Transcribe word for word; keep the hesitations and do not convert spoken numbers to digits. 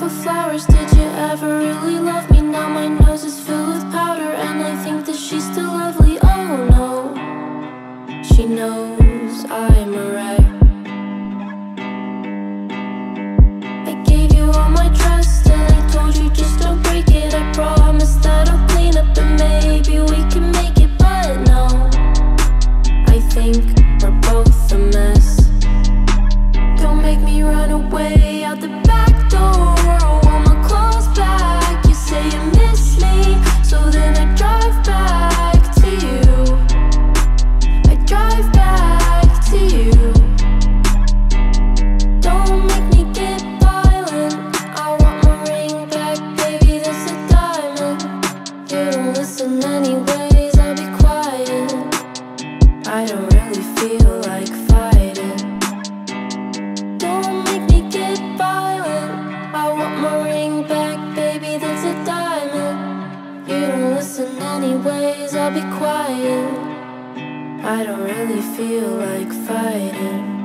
for flowers. Did you ever really love me? Now my nose is filled with powder, and I think that she's still lovely. Oh no, she knows I'm a wreck. I gave you all my trust, and I told you just don't break it. I promise that I'll clean up and maybe we can make it, but no, I think we're both a mess. Don't make me run away out the back door. I want my clothes back. You say you miss me, so then I drive back to you. I drive back to you. Don't make me get violent. I want my ring back, baby, that's a diamond. You don't listen anyways, I'll be quiet. I don't really feel like fighting. Don't make me get violent. I want my ring back, baby, that's a diamond. You don't listen anyways, I'll be quiet. I don't really feel like fighting.